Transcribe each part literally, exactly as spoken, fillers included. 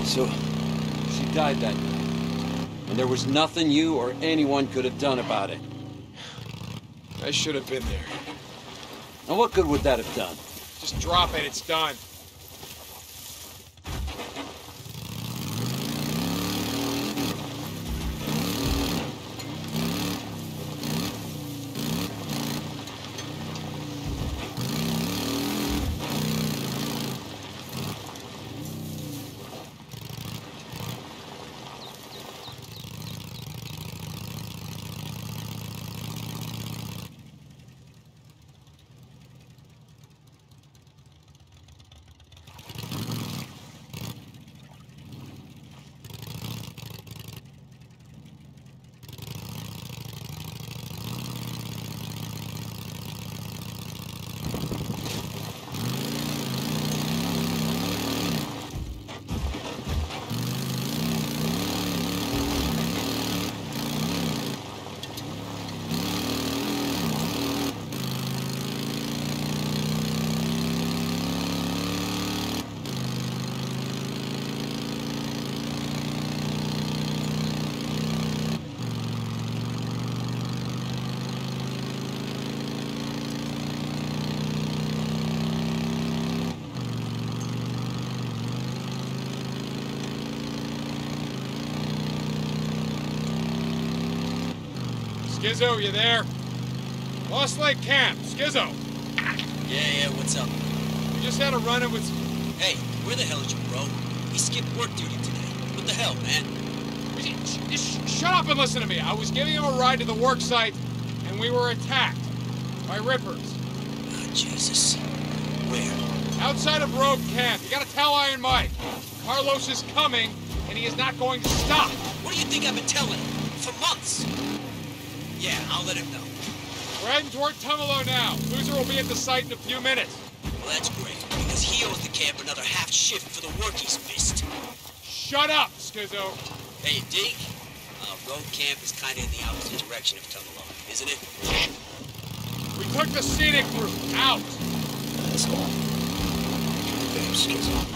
So, she died that night. And there was nothing you or anyone could have done about it. I should have been there. And what good would that have done? Just drop it, it's done. Skizzo, you there? Lost Lake Camp, Skizzo. Yeah, yeah, what's up? We just had a run-in with... Hey, where the hell is your bro? He skipped work duty today. What the hell, man? Just shut up and listen to me. I was giving him a ride to the work site, and we were attacked by rippers. Oh, Jesus. Where? Outside of Rogue Camp. You gotta tell Iron Mike. Carlos is coming, and he is not going to stop. What do you think I've been telling him? For months. Yeah, I'll let him know. We're heading toward Tumalo now. Loser will be at the site in a few minutes. Well, that's great, because he owes the camp another half shift for the work he's missed. Shut up, Skizzo. Hey, Deke. Uh, Rogue Camp is kind of in the opposite direction of Tumalo, isn't it? We took the scenic route. Out. That's all. Damn, Skizzo.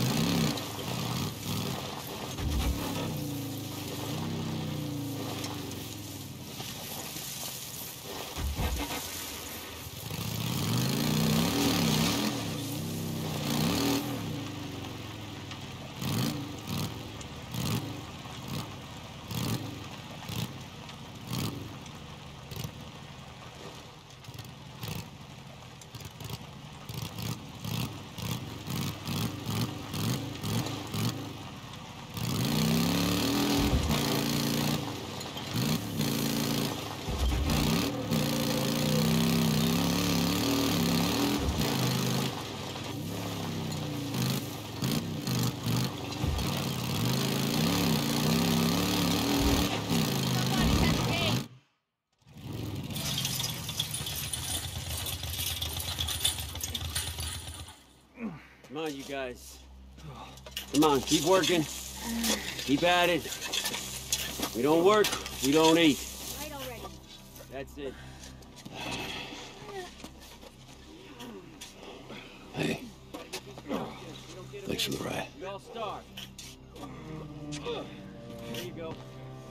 Come on, you guys. Come on, keep working. Keep at it. We don't work, we don't eat. Right already. That's it. Hey. Thanks for the ride. We all starve. There you go.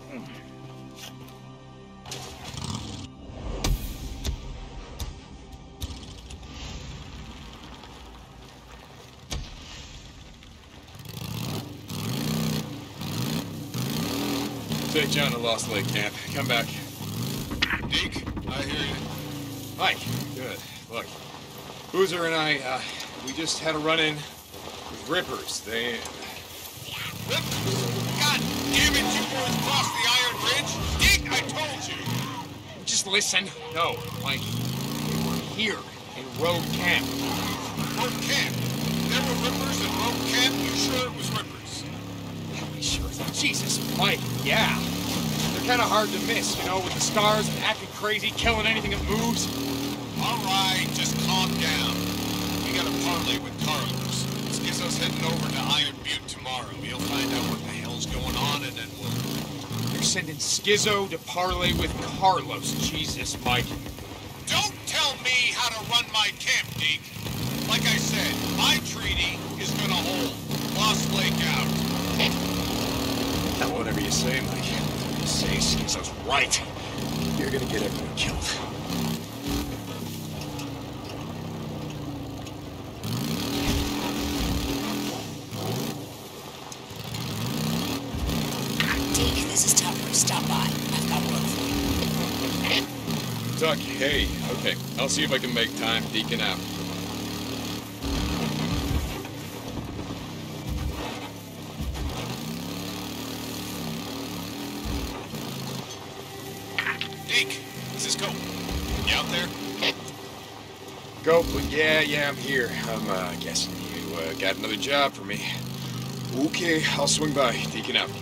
Take John to Lost Lake Camp. Come back. Deke, I hear you. Mike, good. Look, Boozer and I, uh, we just had a run-in with rippers. They... Rippers? God damn it, you boys crossed the Iron Ridge? Deke, I told you! Just listen. No, Mike, they were here in Rogue Camp. Rogue Camp? There were rippers in Rogue Camp? You sure it was rippers? Sure. Jesus, Mike, yeah. They're kind of hard to miss, you know, with the scars and acting crazy, killing anything that moves. All right, just calm down. We got a parlay with Carlos. Skizzo's heading over to Iron Butte tomorrow. He'll find out what the hell's going on, and then we'll... You're sending Skizzo to parlay with Carlos. Jesus, Mike. Don't tell me how to run my camp, Deke. Like I said, my treaty is gonna hold. Lost Lake out. Now, whatever you say, Mike. Whatever you say seems I was right. You're gonna get everyone killed. Deke, this is Tucker. Stop by. I've got work for you. Tuck, hey. Okay, I'll see if I can make time. Deacon out. Deke, this is Cope. You out there? Go, but yeah, yeah, I'm here. I'm, uh, guessing you, uh, got another job for me. Okay, I'll swing by. Deacon out.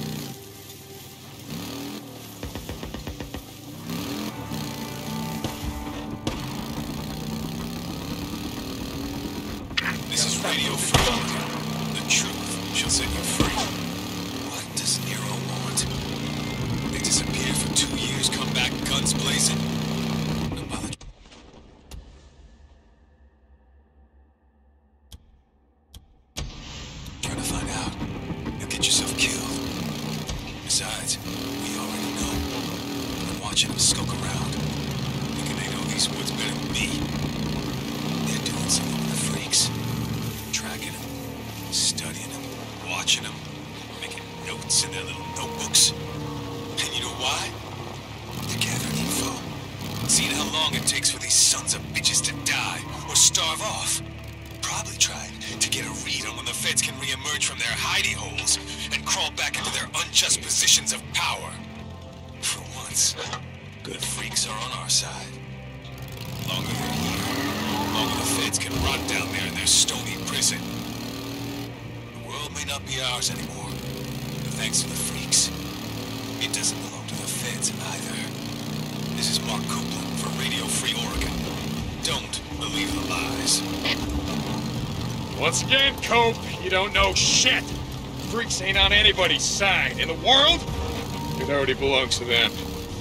This is Radio Free. The truth shall set you free. What does Nero want? They disappeared for two years, come back guns blazing. And by the trying to find out, you'll get yourself killed. Besides, we already know. I'm watching them skulk around, thinking they know these woods better than me. They're doing something with the freaks. Tracking them, studying them, watching them, making notes in their little notebooks. And you know why? They're gathering info. Seeing how long it takes for these sons of bitches to die or starve off. Probably trying to get a read on when the feds can re-emerge from their hidey holes and crawl back into their unjust positions of power. For once, good freaks are on our side. Longer they're here, longer the feds can rot down there in their stony prison. The world may not be ours anymore, but thanks to the freaks, it doesn't belong to the feds either. This is Mark Copeland for Radio Free Oregon. Don't believe the lies. Once again, Cope, you don't know shit. Freaks ain't on anybody's side. In the world, it already belongs to them.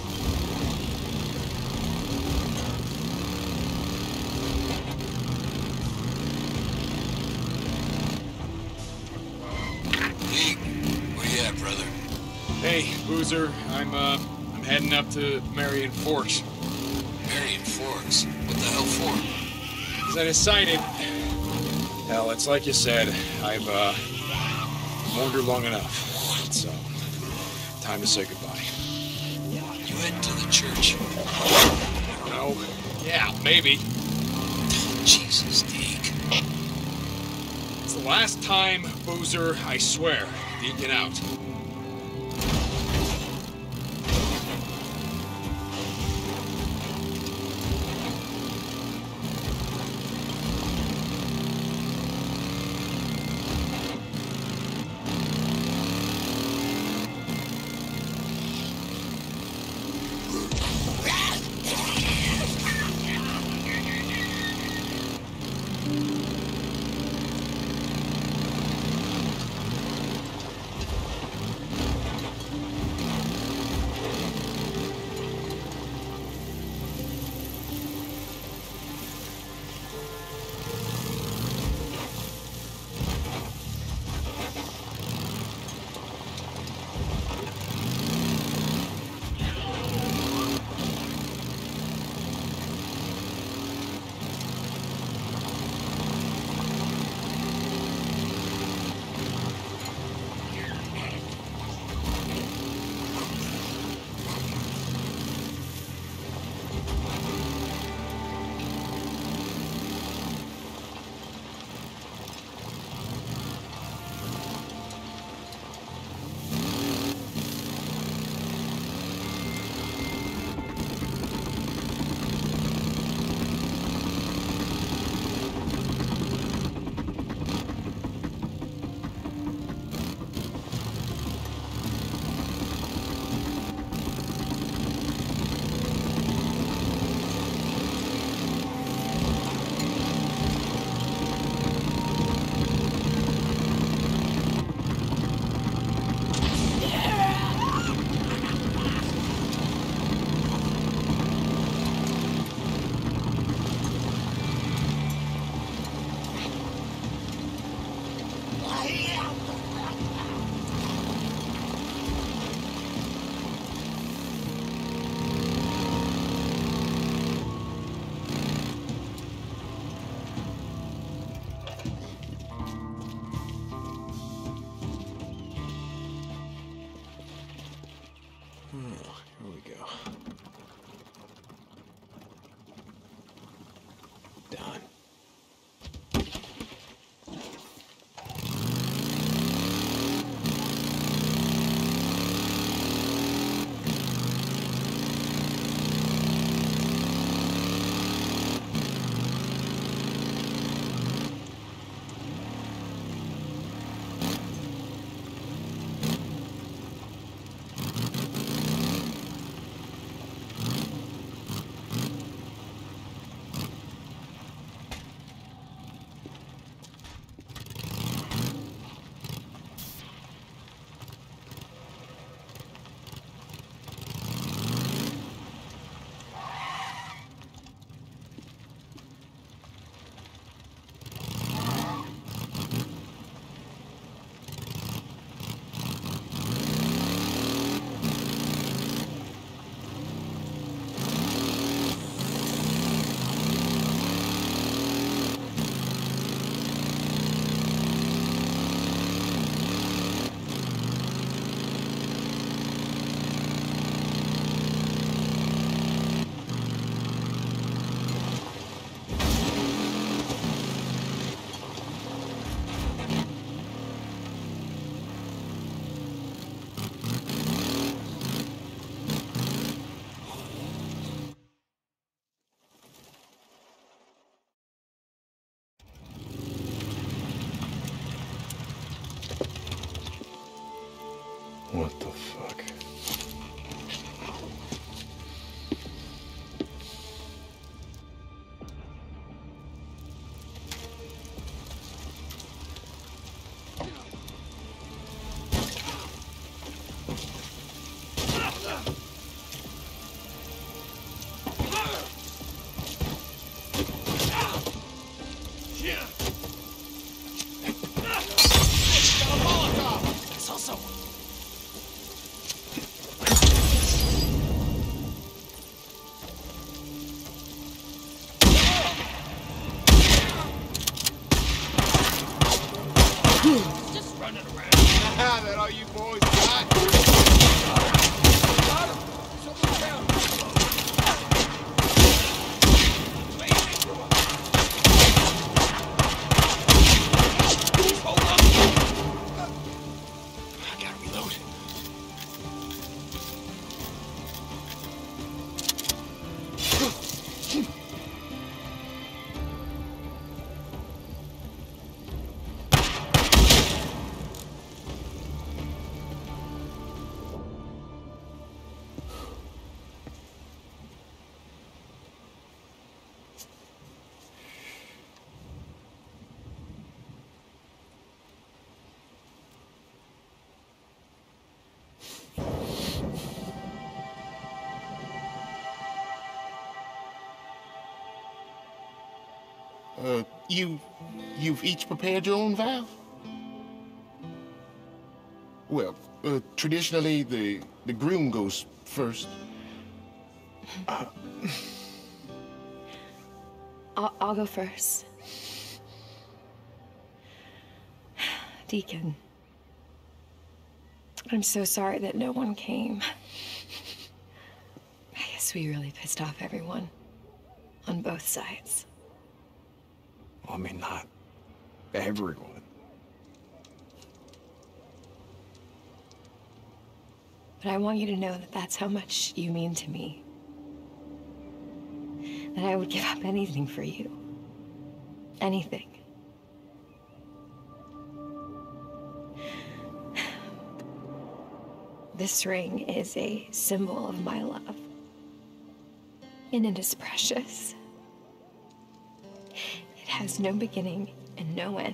Deke, where you at, brother? Hey, Boozer, I'm, uh, I'm heading up to Marion Forks. Marion Forks. What the hell for? Because I decided, hell, it's like you said, I've, uh, wandered long enough. So, time to say goodbye. You heading to the church? I don't know. Yeah, maybe. Jesus, Deke. It's the last time, Boozer, I swear. Deacon out. we go. Done. What the fuck? That all you boys got? I gotta reload. Uh, you, you've each prepared your own valve? Well, uh, traditionally, the, the groom goes first. Uh, I'll, I'll go first. Deacon, I'm so sorry that no one came. I guess we really pissed off everyone on both sides. Well, I mean, not everyone. But I want you to know that that's how much you mean to me. That I would give up anything for you. Anything. This ring is a symbol of my love. And it is precious. It has no beginning and no end.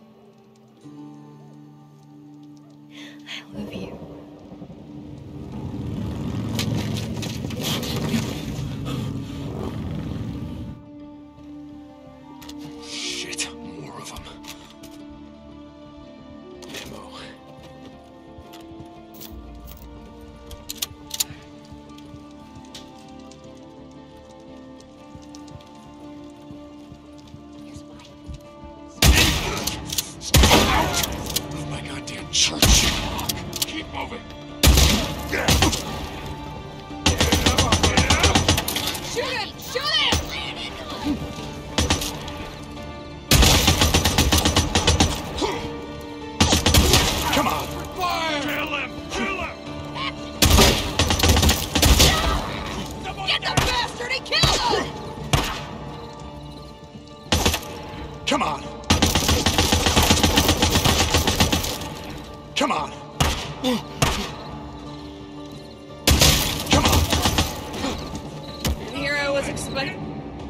I love you. Shit, more of them. Ammo. Out of my goddamn church. Keep Shoot him! Shoot him! Come on! Fire! Kill him! Kill him! Get the bastard and kill him! Come on! Come on! Come on! Here I was expecting.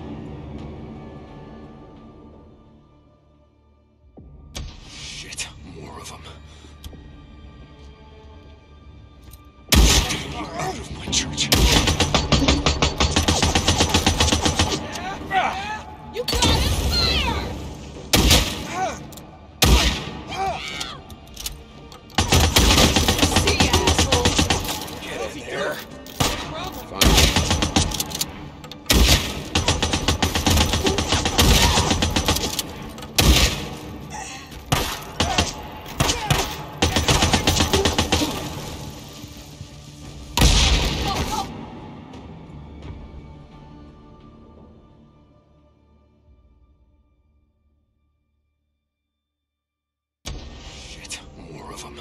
Shit, more of them. Out of my church. You got him! Fire! See, asshole. Get in there. Shit, more of them.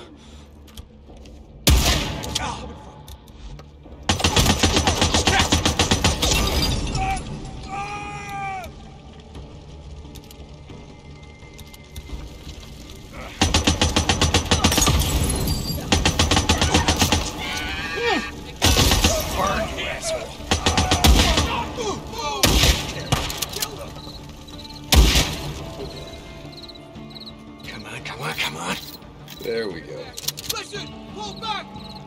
Come on, come on, come on. There we go. Listen! Pull back!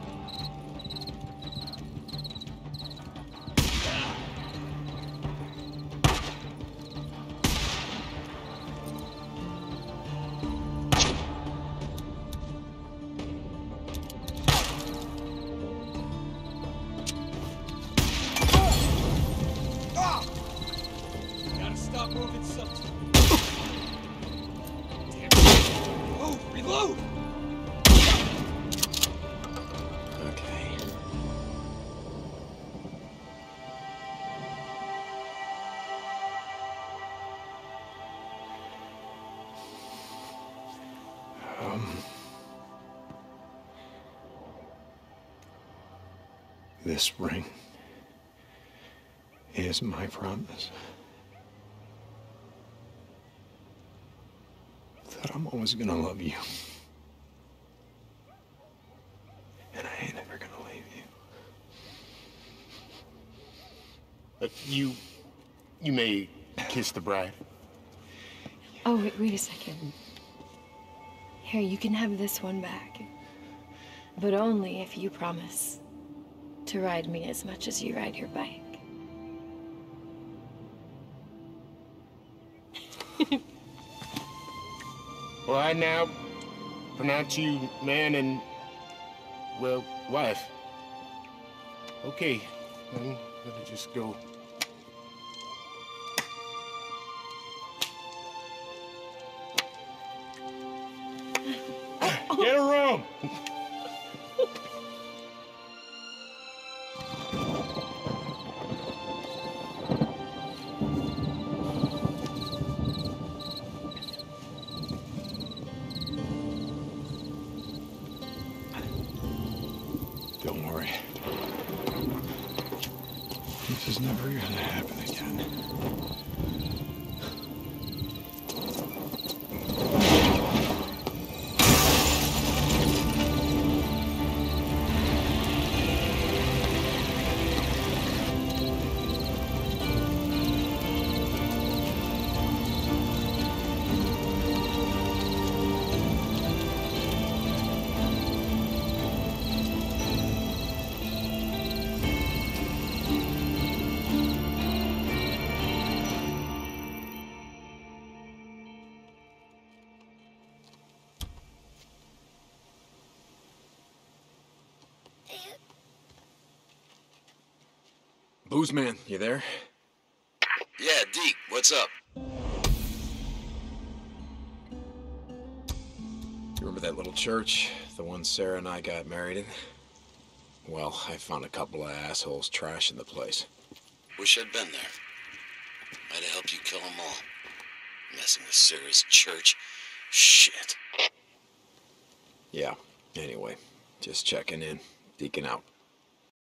Gotta stop moving something. Damn it. Oh, reload! Okay. Um. This ring is my promise that I'm always gonna love you. And I ain't ever gonna leave you. Uh, you, you may kiss the bride. Oh, wait, wait a second. Here, you can have this one back. But only if you promise to ride me as much as you ride your bike. Well, I now pronounce you man and, well, wife. Okay, I'm gonna just go. Get a room! Don't worry. This is never gonna happen again. Booze man, you there? Yeah, Deke, what's up? You remember that little church? The one Sarah and I got married in? Well, I found a couple of assholes trashing the place. Wish I'd been there. Might have helped you kill them all. Messing with Sarah's church. Shit. Yeah, anyway, just checking in. Deacon out.